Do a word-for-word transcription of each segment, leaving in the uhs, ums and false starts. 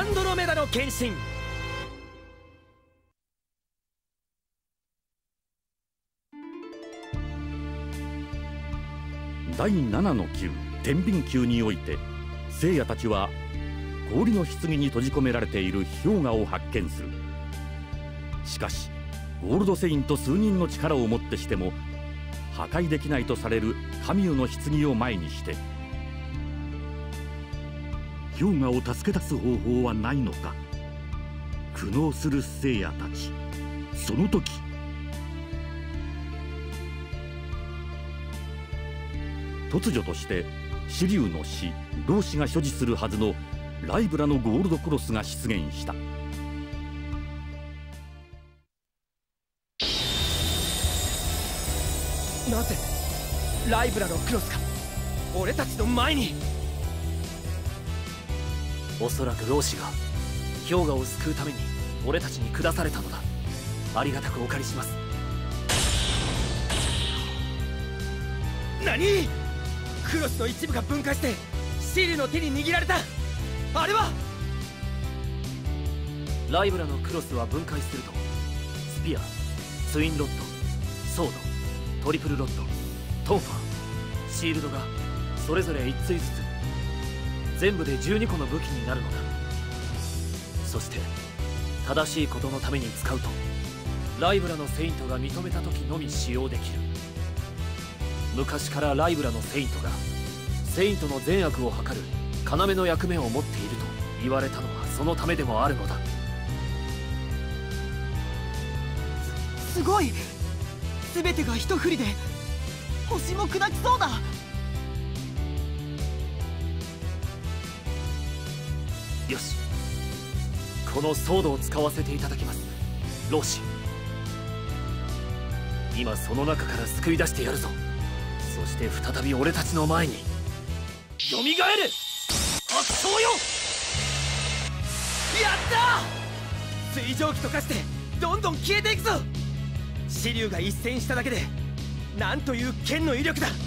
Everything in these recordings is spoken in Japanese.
ンドロメダの献身。 だいななの級天秤級において、聖夜たちは氷の棺に閉じ込められている氷河を発見する。しかしゴールドセイント数人の力をもってしても破壊できないとされるカミューの棺を前にして、氷河を助け出す方法はないのか。苦悩する聖夜たち。その時突如として紫龍の死老子が所持するはずのライブラのゴールドクロスが出現した。 なぜライブラのクロスが俺たちの前に。 おそらく老子が氷河を救うために俺たちに下されたのだ。ありがたくお借りします。 何？クロスの一部が分解してシリュウの手に握られた。あれはライブラのクロスは分解するとスピア、ツインロッド、ソード、トリプルロッド、トンファー、シールドがそれぞれいっついずつ全部でじゅうにこの武器になるのだ。そして正しいことのために使うとライブラのセイントが認めた時のみ使用できる。昔からライブラのセイントがセイントの善悪を図る要の役目を持っていると言われたのはそのためでもあるのだ。 す、すごい。全てが一振りで星も砕きそうだ。 よし、このソードを使わせていただきます。老子、今その中から救い出してやるぞ。そして再び俺たちの前によみがえる。発想よ。 やったー。水蒸気溶かしてどんどん消えていくぞ。紫龍が一戦しただけでなんという剣の威力だ。 氷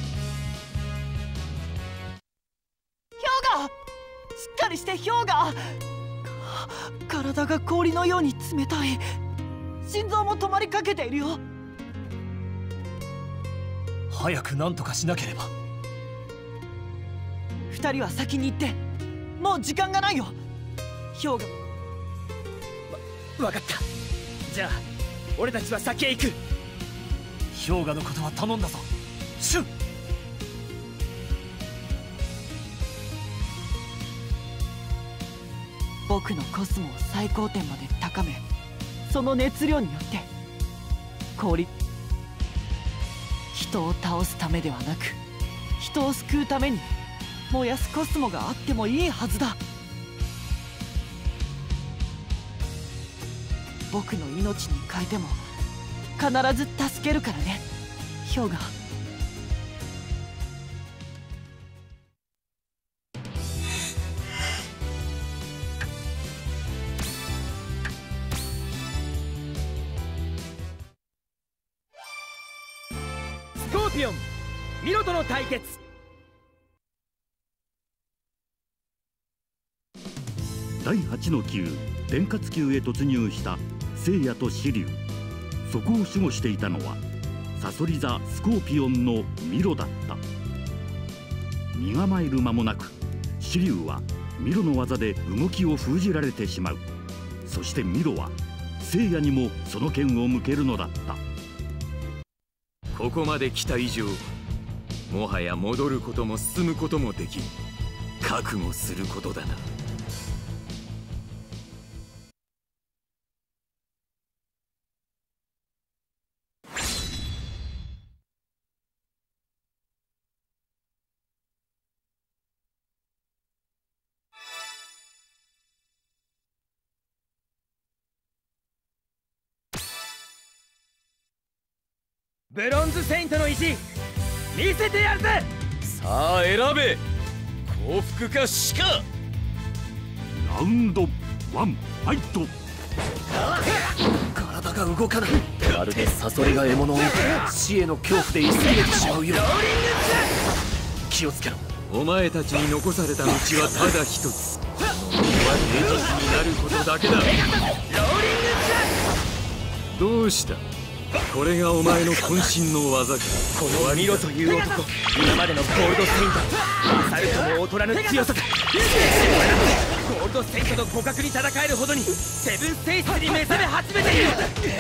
河、しっかりして氷河。体が氷のように冷たい。心臓も止まりかけているよ。 早く何とかしなければ。 二人は先に行って、もう時間がないよ。氷河。 わ、分かった。じゃあ俺たちは先へ行く。 氷河のことは頼んだぞ、シュン。 僕のコスモを最高点まで高め、その熱量によって氷、人を倒すためではなく人を救うために燃やすコスモがあってもいいはずだ。僕の命に変えても必ず助けるからね、氷河。 スコーピオン、ミロとの対決。 だいはちの級天活級へ突入した聖夜と紫龍。そこを守護していたのはサソリ座スコーピオンのミロだった。身構える間もなく紫龍はミロの技で動きを封じられてしまう。そしてミロは聖夜にもその剣を向けるのだった。 ここまで来た以上、もはや戻ることも進むこともできん。覚悟することだな。 ブロンズセイントの意地見せてやるぜ。 さあ選べ、降伏か死か。 ラウンドワンファイト。 体が動かない。まるでサソリが獲物を死への恐怖で居すぎれてしまうよう。気をつけろ。 お前たちに残された道はただ一つ。 平実になることだけだ。 ローリングクラッどうした？これがお前の渾身の技か。 このミロという男、今までのゴールドセイント、勝るとも劣らぬ強さだ。ゴールドセイントと互角に戦えるほどにセブン性質に目覚め始めている。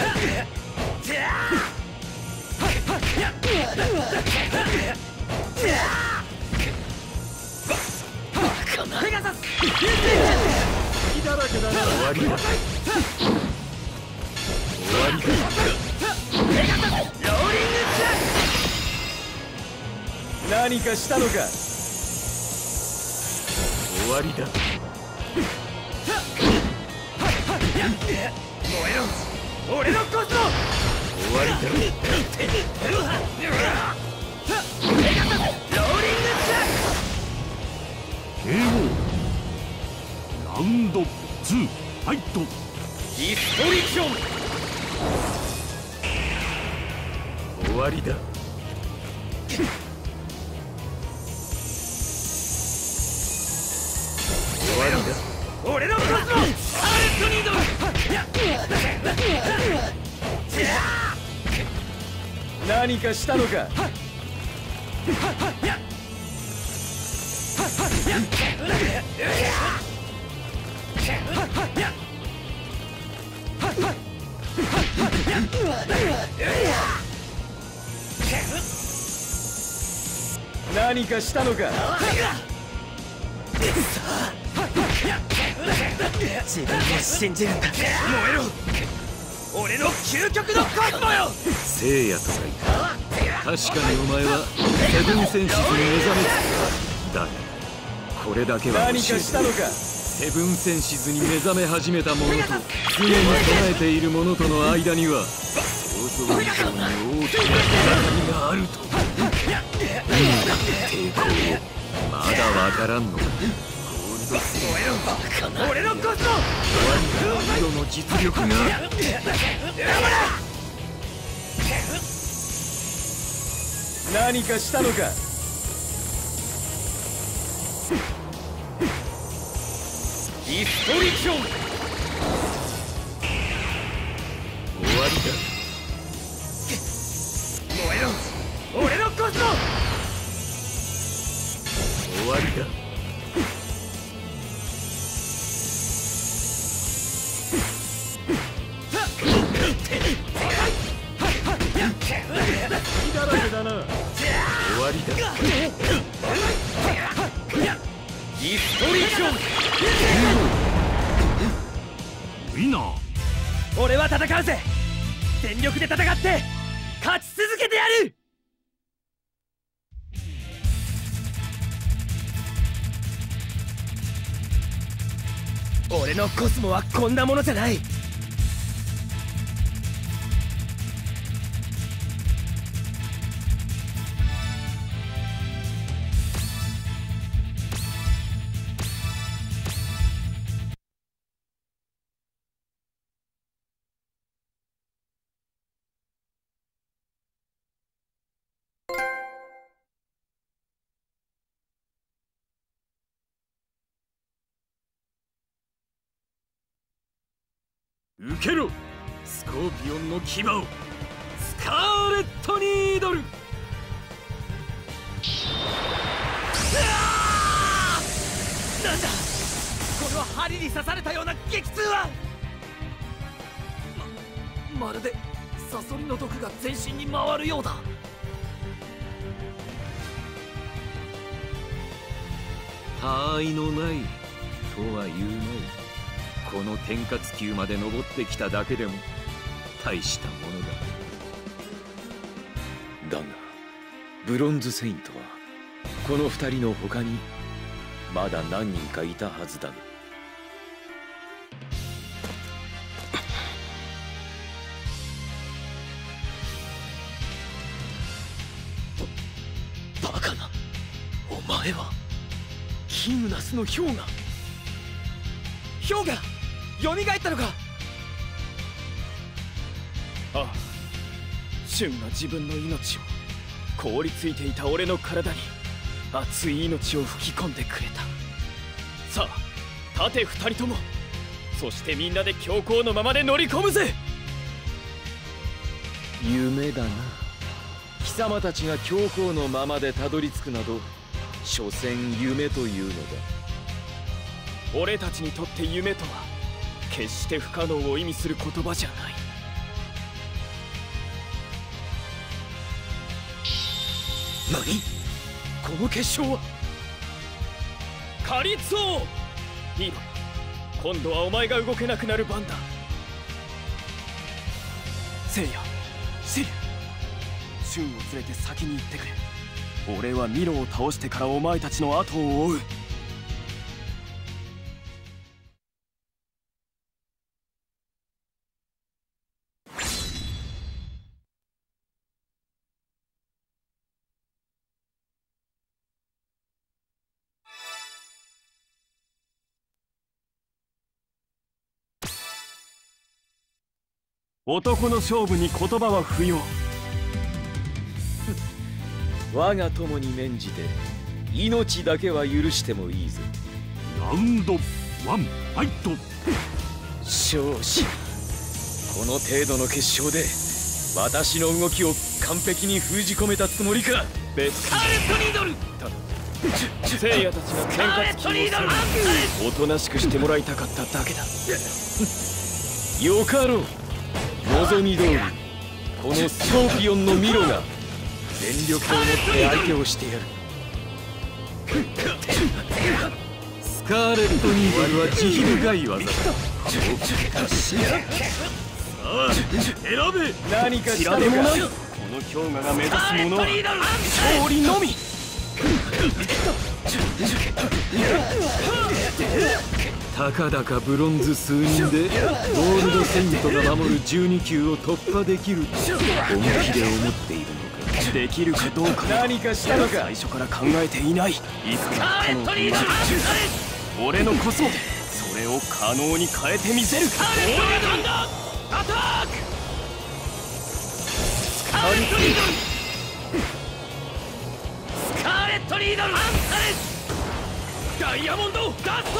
ペガサス火だらけだな。終わりだ。終わりだ。 ペガサスローリングクラッ何かしたのか。 終わりだ。 燃えろ俺のコスモ。 終わりだ。 ペガサスローリングクラッケーオー ラウンドツーファイト。 ディストリクション。 終わりだ。終わりだ。 俺のコスモアレットニードル。 何かしたのか。何かしたのか。 自分を信じるんだ。燃えろ俺の究極のコスモよ。 聖夜とかいた。確かにお前はセブンセンシズに目覚めた。だがこれだけは何かしたのか。 セブンセンシズに目覚め始めた者と常に備えている者との間には想像以上に大きな隔りがあると。抵抗をまだわからんのか。ゴールドセイント俺のコスモ。 終わりだ。色の実力が。 何かしたのか。 ディストリクション。 終わりだ。 燃えろ俺のコスモ。 終わりだ。 火だらけだな。 終わりだ。 ディストリクション。 ウィナー。 俺は戦うぜ。全力で戦って勝ち続けてやる。俺のコスモはこんなものじゃない。 受けろスコーピオンの牙を。スカーレットニードル。 なんだこの針に刺されたような激痛は。 ままるでサソリの毒が全身に回るようだ。 他愛のないとは言うまい。この天下級まで登ってきただけでも大したものだ。 だがブロンズセイントはこの二人の他にまだ何人かいたはずだが。 バカなお前はキムナスの氷河。氷河蘇ったのか。 ああ、シュンが自分の命を凍りついていた俺の体に熱い命を吹き込んでくれた。さあ勝て二人とも。そしてみんなで強行のままで乗り込むぜ。 夢だな。貴様たちが強行のままでたどり着くなど、所詮夢というのだ。 俺たちにとって夢とは決して不可能を意味する言葉じゃない。 何？この結晶はカリツォー。ミロ、今度はお前が動けなくなる番だ。聖夜、シリュウ、シュンを連れて先に行ってくれ。俺はミロを倒してからお前たちの後を追う。男の勝負に言葉は不要。 我が友に免じて命だけは許してもいいぞ。 ラウンドワンファイト。 少子、この程度の決勝で私の動きを完璧に封じ込めたつもりか。 別スカーレット・ニードル。 ただ聖夜たちが天下突きをするおとなしくしてもらいたかっただけだ。 よかろう。望み通りこのスコーピオンのミロが全力を持って相手をしてやる。 スカーレット・ニードルは慈悲深い技だ。選べ。 何かしたのか。 でもない。この氷河が目指すものは勝利のみ。 たかだかブロンズ数人でゴールドセイントが守るじゅうに級を突破できると本気で思っているのか。 できるかどうか何かしたのか。 最初から考えていない。いくら不可能と言われても俺のコスモでそれを可能に変えてみせる。 アタック。スカーレット・ニードル。スカーレット・ニードル。アンタレス。ダイヤモンドダスト。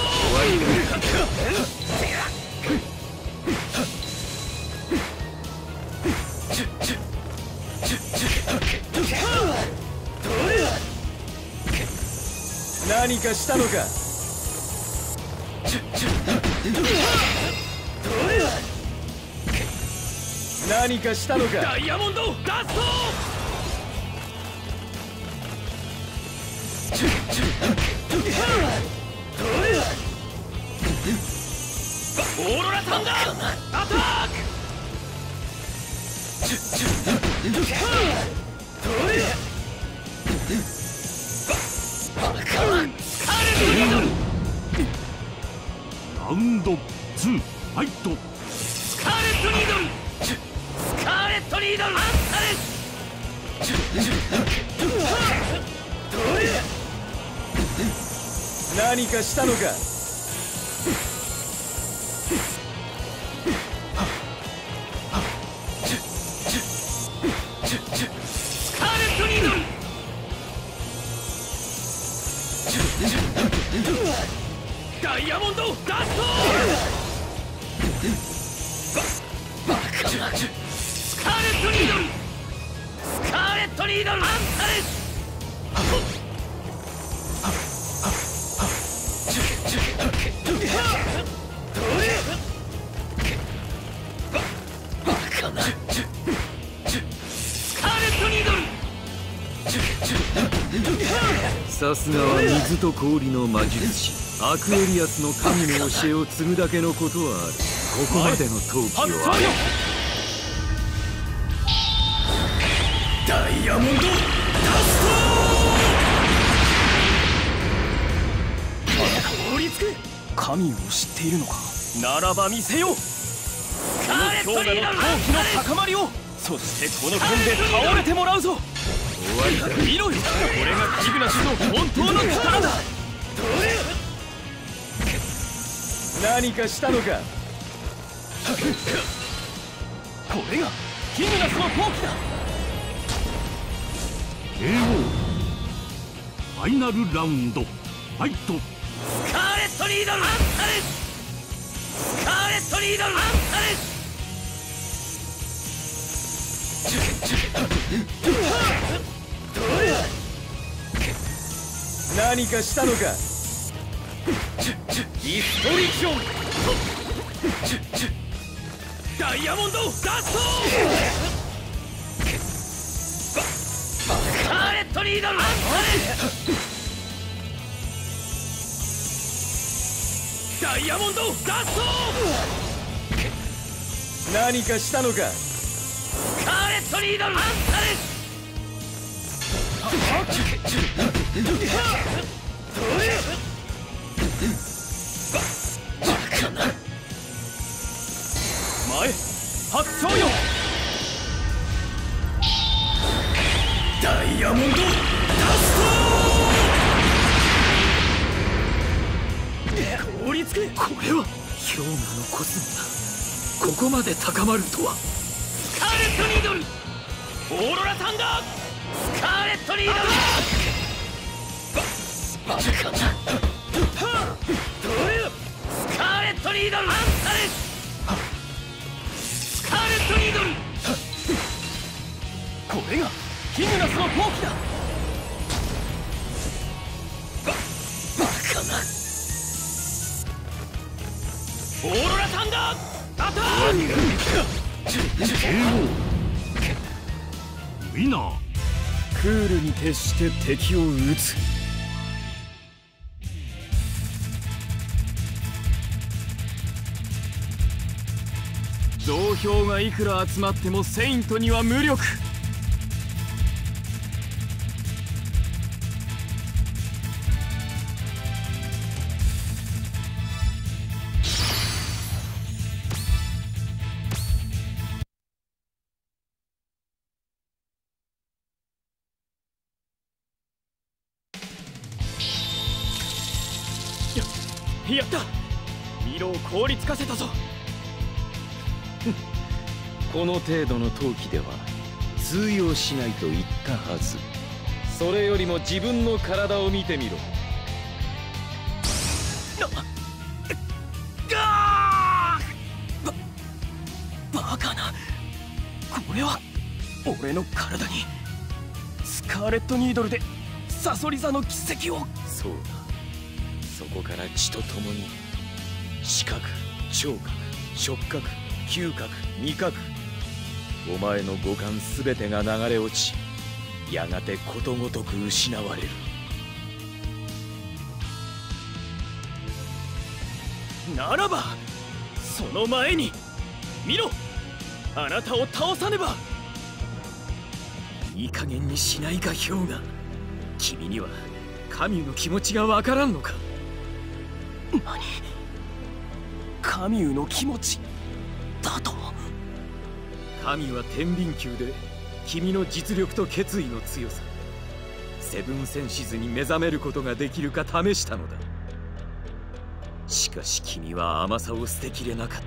何かしたのか。何かしたのか。 ダイヤモンドダスト。オーロラサンダーアタック。 ラウンドツーファイト。 スカーレット・ニードル。スカーレット・ニードル。アンタレス。 何かしたのか。 スカーレット・ニードル。ダイヤモンドダスト。スカーレット・ニードル。スカーレット・ニードル。アンタレス。 さすがは水と氷の魔術師アクエリアスの神の教えを継ぐだけのことはある。ここまでの闘気をあれ。 ダイヤモンドダスト。凍りつく。神を知っているのか。ならば見せよう。この氷河の闘気の高まりを。そしてこの剣で倒れてもらうぞ。終わりだ。見ろよ。これがキグナスの本当の力だ。 何かしたのか。 これがキグナスの闘気だ。 ケーオー ファイナルラウンドファイト。 スカーレレットニードルアンタレスカーレットニードルアンタレス何かしたのか。ディストリクション。 ダイヤモンドダストスカーレットニードルアンタレスダイヤモンドダスト何かしたのか。 スカーレットニードルアンタレス前発長よ。 ダイヤモンドダスト凍りつけ。これは氷河のコスモがここまで高まるとは。 スカーレットニードルオーロラサンダースカーレットニードルバカなスカーレットニードルアンタレススカーレットニードルこれがヒグナスの闘気だ。 バカなオーロラサンダーアタッウィナー。 クールに徹して敵を撃つ。増票がいくら集まってもセイントには無力。 やった。ミロを凍りつかせたぞ。 この程度の闘気では通用しないと言ったはず。それよりも自分の体を見てみろ。 ババカな。これは俺の体にスカーレットニードルでサソリ座の奇跡を。 そうだ。そこから血とともに視覚、聴覚、触覚、嗅覚、味覚、お前の五感すべてが流れ落ち、やがてことごとく失われる。 ならばその前に見ろ、あなたを倒さねば。いい加減にしないかヒョウガ。君には神の気持ちがわからんのか。何、神の気持ちだと。神は天秤級で君の実力と決意の強さ、セブンセンシズに目覚めることができるか試したのだ。しかし君は甘さを捨てきれなかった。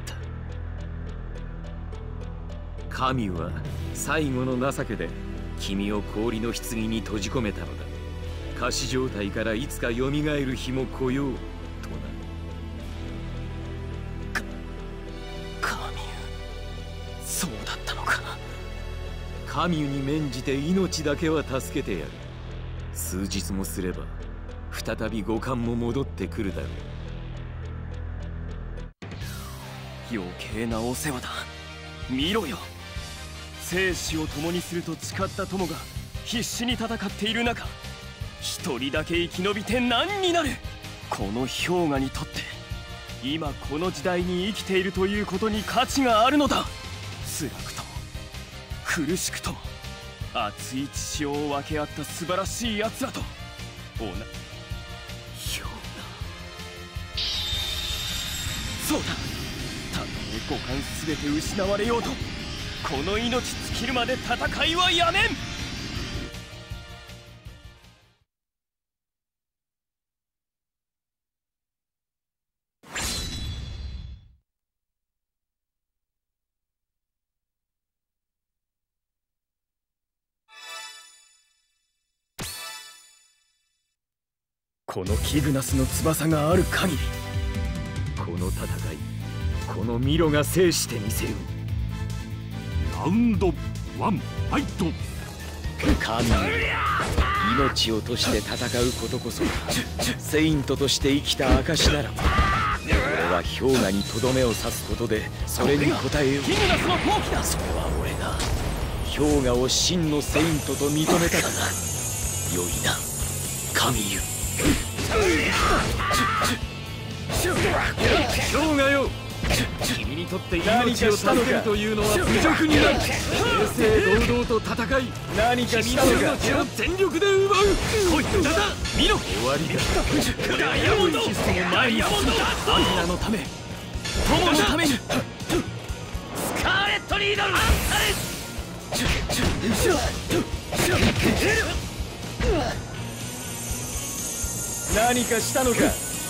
神は最後の情けで君を氷の棺に閉じ込めたのだ。仮死状態からいつか蘇る日も来ようとな。か神そうだったのか。神に免じて命だけは助けてやる。数日もすれば再び五感も戻ってくるだろう。余計なお世話だ。見ろよ、生死を共にすると誓った友が必死に戦っている中、一人だけ生き延びて何になる。この氷河にとって今この時代に生きているということに価値があるのだ。辛くとも苦しくとも熱い血潮を分け合った素晴らしい奴らと同じ。氷河、そうだ。たとえ五感すべて失われようとこの命尽きるまで戦いはやめん。 このキグナスの翼がある限り、この戦い、このミロが制してみせる。 ラウンドワンファイト。 神よ、命を賭して戦うことこそがセイントとして生きた証ならば、俺は氷河にとどめを刺すことでそれに応えよう。 キグナスの放棄だ。 それは俺が氷河を真のセイントと認めたからだ。良いな、神よ。 氷河よ、君にとって命を助けるというのは侮辱になる。正々堂々と戦い、 何か君の命を全力で奪う。こいつだ、見ろ。終わりだ。ダイヤモンドシステム前に進む。アイナのため、友のために。 スカーレット・リードル・アンタレス。 何かしたのか。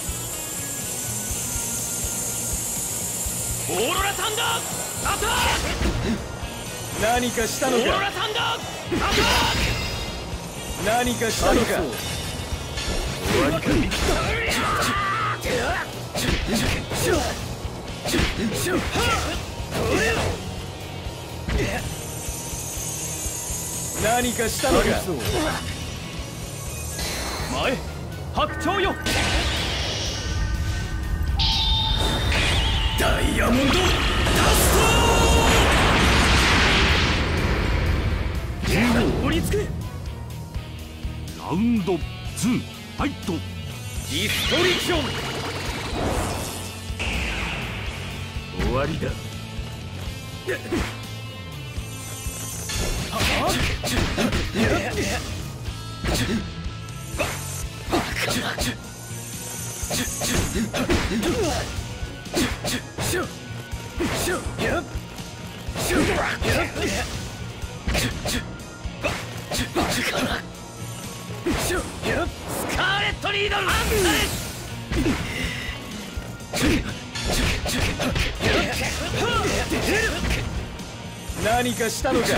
オーロラ・サンダーアタッ何かしたのク。オーロか。 ラ・サンダーアタッ何かしたのか。 終わりか。 何かしたのか。 前、白鳥よ。 ダイヤモンドダスト。 折りつけ。 ラウンドツーファイト。 ディストリクション。 終わりだ。 スカーレット・リードル・アンタレス。 何かしたのか。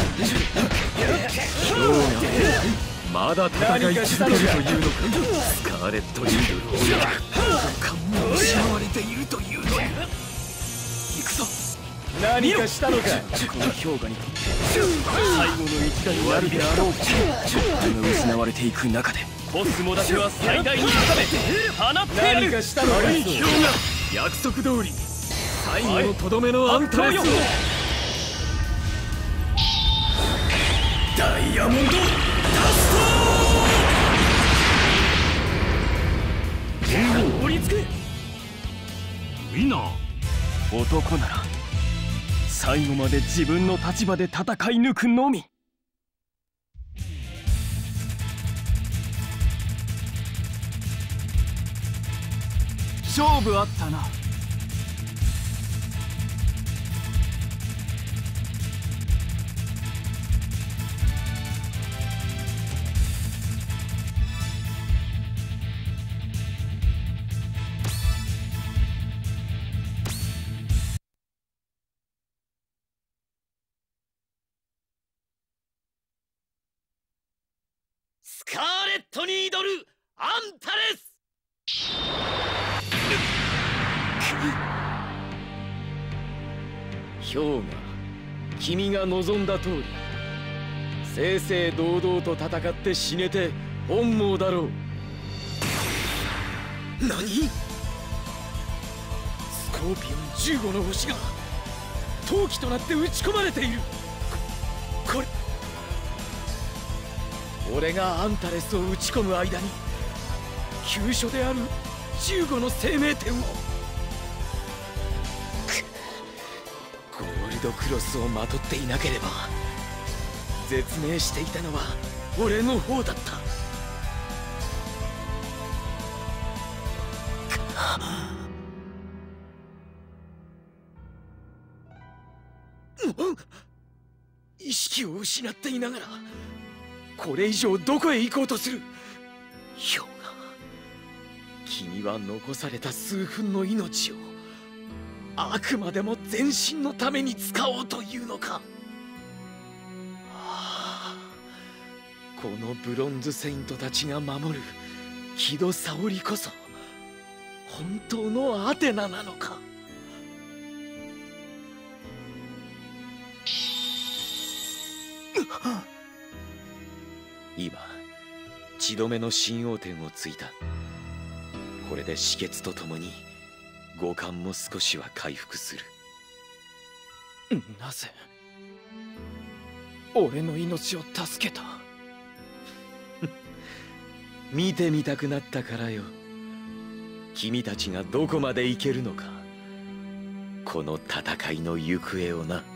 まだ戦い続けるというのか。スカーレット・リードルをやる。感も失われているというのに。行くぞ。 何かしたのか。 この氷河にとって最後の一打になるであろう。人が失われていく中でコスモだけは最大に高め放ってやる。 何かしたのか。 悪い氷河、約束通り最後のとどめのアンタレスを。ダイヤモンドダスト。折りつけ。 ウィナー。 男なら最後まで自分の立場で戦い抜くのみ。勝負あったな。 スカーレット・ニードル・アンタレス。 氷河、君が望んだ通り正々堂々と戦って死ねて本望だろう。 何？スコーピオンじゅうごの星が陶器となって打ち込まれている。こ、これ俺がアンタレスを打ち込む間に急所であるじゅうごの生命点を。ゴールドクロスをまとっていなければ絶命していたのは俺の方だった。意識を失っていながらこれ以上どこへ行こうとする。氷河、君は残された数分の命をあくまでも全身のために使おうというのか。はあ、このブロンズセイントたちが守る木戸沙織こそ本当のアテナなのか。今血止めの新王天をついた。これで止血とともに五感も少しは回復する。 なぜ俺の命を助けた？ 見てみたくなったからよ。君たちがどこまでいけるのか、この戦いの行方をな。